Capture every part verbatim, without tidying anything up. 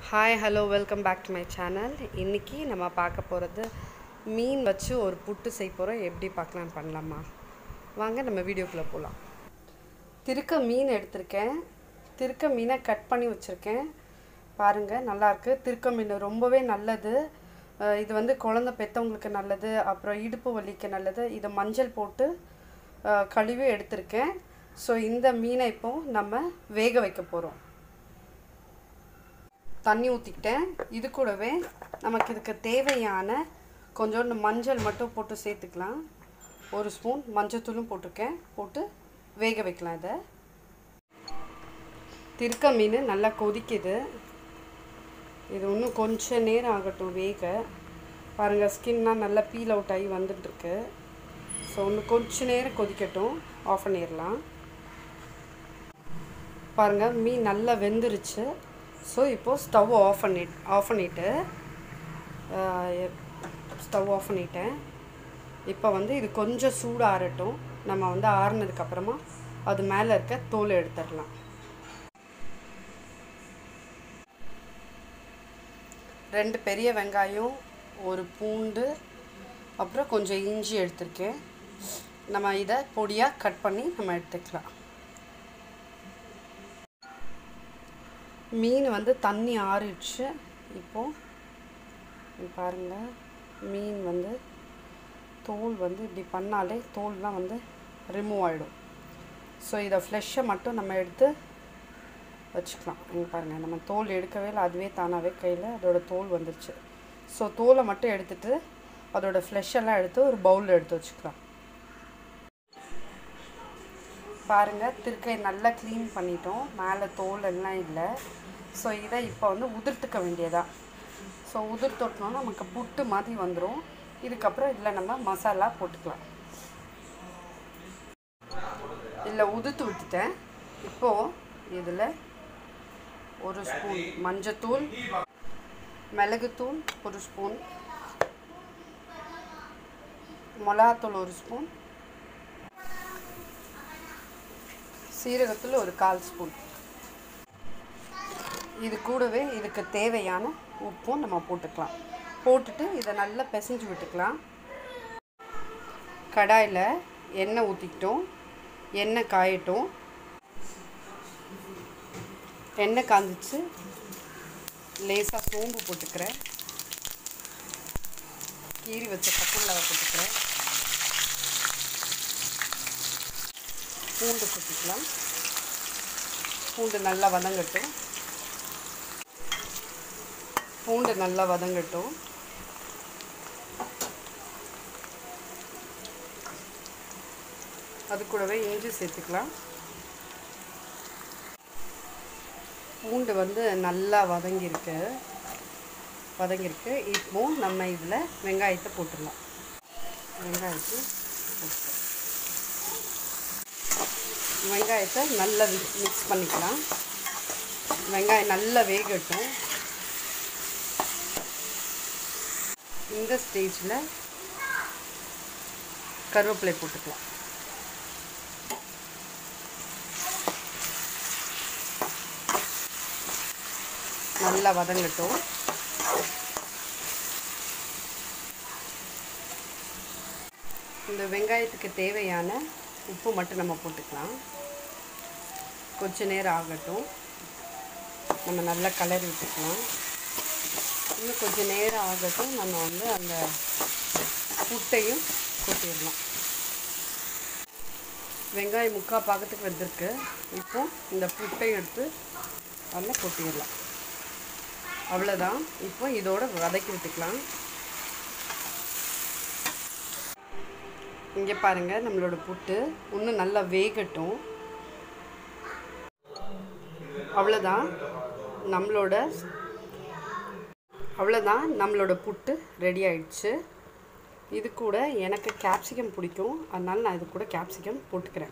Hi hello welcome back to my channel. இன்றைக்கி நம்ம பார்க்க போகிறது மீன் வச்சு ஒரு புட்டு செய்ய போகிறோம். எப்படி பார்க்கலான்னு பண்ணலாமா? வாங்க நம்ம வீடியோக்குள்ளே போகலாம். திருக்க மீன் எடுத்திருக்கேன். திருக்க மீனை கட் பண்ணி வச்சுருக்கேன். பாருங்கள், நல்லாயிருக்கு. திருக்க மீன் ரொம்பவே நல்லது. இது வந்து குழந்தை பெற்றவங்களுக்கு நல்லது, அப்புறம் இடுப்பு வலிக்கு நல்லது. இதை மஞ்சள் போட்டு கழுவி எடுத்திருக்கேன். ஸோ இந்த மீனை இப்போது நம்ம வேக வைக்க போகிறோம். தண்ணி ஊற்றிக்கிட்டேன். இது கூடவே நமக்கு இதுக்கு தேவையான கொஞ்சோண்டு மஞ்சள் மட்டும் போட்டு சேர்த்துக்கலாம். ஒரு ஸ்பூன் மஞ்சத்தூளும் போட்டிருக்கேன். போட்டு வேக வைக்கலாம். இதை திருக்க மீன் நல்லா கொதிக்குது. இது இன்னும் கொஞ்சம் நேரம் ஆகட்டும் வேக. பாருங்கள், ஸ்கின்லாம் நல்லா பீல் அவுட் ஆகி வந்துட்டுருக்கு. ஸோ இன்னும் கொஞ்சம் நேரம் கொதிக்கட்டும். ஆஃப் பண்ணிடலாம். பாருங்கள், மீன் நல்லா வெந்துருச்சு. ஸோ இப்போது ஸ்டவ் ஆஃப் பண்ணி ஆஃப் பண்ணிவிட்டு ஸ்டவ் ஆஃப் பண்ணிட்டேன். இப்போ வந்து இது கொஞ்சம் சூடு ஆறட்டும். நம்ம வந்து ஆறுனதுக்கப்புறமா அது மேலே இருக்க தோல் எடுத்துடலாம். ரெண்டு பெரிய வெங்காயம், ஒரு பூண்டு, அப்புறம் கொஞ்சம் இஞ்சி எடுத்திருக்கேன். நம்ம இதை பொடியாக கட் பண்ணி நம்ம எடுத்துக்கலாம். மீன் வந்து தண்ணி ஆறிடுச்சு. இப்போது பாருங்கள், மீன் வந்து தோல் வந்து இப்படி பண்ணாலே தோல்லாம் வந்து ரிமூவ் ஆகிடும். ஸோ இதை ஃப்ளெஷ்ஷை மட்டும் நம்ம எடுத்து வச்சுக்கலாம். இங்கே பாருங்கள், நம்ம தோல் எடுக்கவே இல்லை, அதுவே தானாகவே கையில் அதோட தோல் வந்துருச்சு. ஸோ தோலை மட்டும் எடுத்துகிட்டு அதோட ஃப்ளெஷ்ஷெல்லாம் எடுத்து ஒரு பவுலில் எடுத்து வச்சுக்கலாம். பாருங்கள், திருக்கை நல்லா க்ளீன் பண்ணிட்டோம். மேலே தோல் எல்லாம் இல்லை. ஸோ இதை இப்போ வந்து உதிர்த்துக்க வேண்டியதா. ஸோ உதிர்த்தோட்டோம்னா நமக்கு புட்டு மாதிரி வந்துடும். இதுக்கப்புறம் இதில் நம்ம மசாலா போட்டுக்கலாம். இதில் உதிர்த்து விட்டுட்டேன். இப்போது இதில் ஒரு ஸ்பூன் மஞ்சத்தூள், மிளகுத்தூள் ஒரு ஸ்பூன், மிளகாத்தூள் ஒரு ஸ்பூன், சீரகத்தூள் ஒரு கால் ஸ்பூன். இது கூடவே இதுக்கு தேவையான உப்பும் நம்ம போட்டுக்கலாம். போட்டுட்டு இதை நல்லா பிசைஞ்சு விட்டுக்கலாம். கடாயில் எண்ணெய் ஊற்றிக்கிட்டோம். எண்ணெய் காயட்டும். எண்ணெய் காஞ்சிச்சு. லேசாக சோம்பு போட்டுக்கிறேன். கீரி வச்ச பச்சை மிளகாய் போட்டுக்கிறேன். பூண்டு சுற்றிக்கலாம். பூண்டு நல்லா வதங்கட்டும். பூண்டு நல்லா வதங்கட்டும். அது கூடவே இஞ்சி சேர்த்துக்கலாம். பூண்டு வந்து நல்லா வதங்கியிருக்கு வதங்கியிருக்கு இப்போ நம்ம இதில் வெங்காயத்தை போட்டுடலாம். வெங்காயத்தை போட்டு வெங்காயத்தை நல்லா மிக்ஸ் பண்ணிக்கலாம். வெங்காயம் நல்லா வேகட்டும். இந்த ஸ்டேஜில் கருவேப்பிலை போட்டுக்கலாம். நல்லா வதங்கட்டும். இந்த வெங்காயத்துக்கு தேவையான உப்பு மட்டும் நம்ம போட்டுக்கலாம். கொஞ்ச நேரம் ஆகட்டும். நம்ம நல்லா கலரி விட்டுக்கலாம். இன்னும் கொஞ்சம் நேரம் ஆகட்டும். நம்ம வந்து அந்த புட்டையும் கொட்டிடலாம். வெங்காயம் முக்கால் பாகத்துக்கு வந்திருக்கு. இப்போ இந்த புட்டையும் எடுத்து அதில் கொட்டிடலாம். அவ்வளோதான். இப்போ இதோட வதக்கி விட்டுக்கலாம். இங்கே பாருங்கள், நம்மளோட புட்டு இன்னும் நல்லா வேகட்டும். அவ்வளோதான் நம்மளோட அவ்வளோதான் நம்மளோட புட்டு ரெடி ஆயிடுச்சு. இது கூட எனக்கு கேப்சிகம் பிடிக்கும், அதனால் நான் இது கூட கேப்சிகம் போட்டுக்கிறேன்.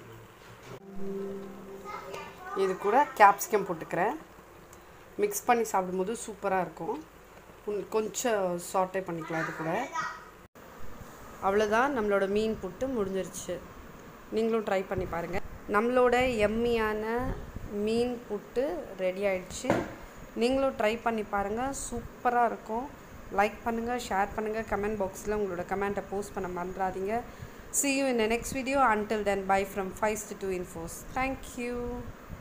இது கூட கேப்சிகம் போட்டுக்கிறேன். மிக்ஸ் பண்ணி சாப்பிடும்போது சூப்பராக இருக்கும். கொஞ்சம் சாட்டே பண்ணிக்கலாம் இது கூட. அவ்வளோதான், நம்மளோட மீன் புட்டு முடிஞ்சிருச்சு. நீங்களும் ட்ரை பண்ணி பாருங்கள். நம்மளோட எம்மியான மீன் புட்டு ரெடி ஆயிடுச்சு. நீங்களும் ட்ரை பண்ணி பாருங்கள், சூப்பராக இருக்கும். லைக் பண்ணுங்கள், ஷேர் பண்ணுங்கள், கமெண்ட் பாக்ஸில் உங்களோட கமெண்ட்டை போஸ்ட் பண்ண மறந்துடாதீங்க. See you in the next video. Until then, bye from Feist to Infos. Thank you.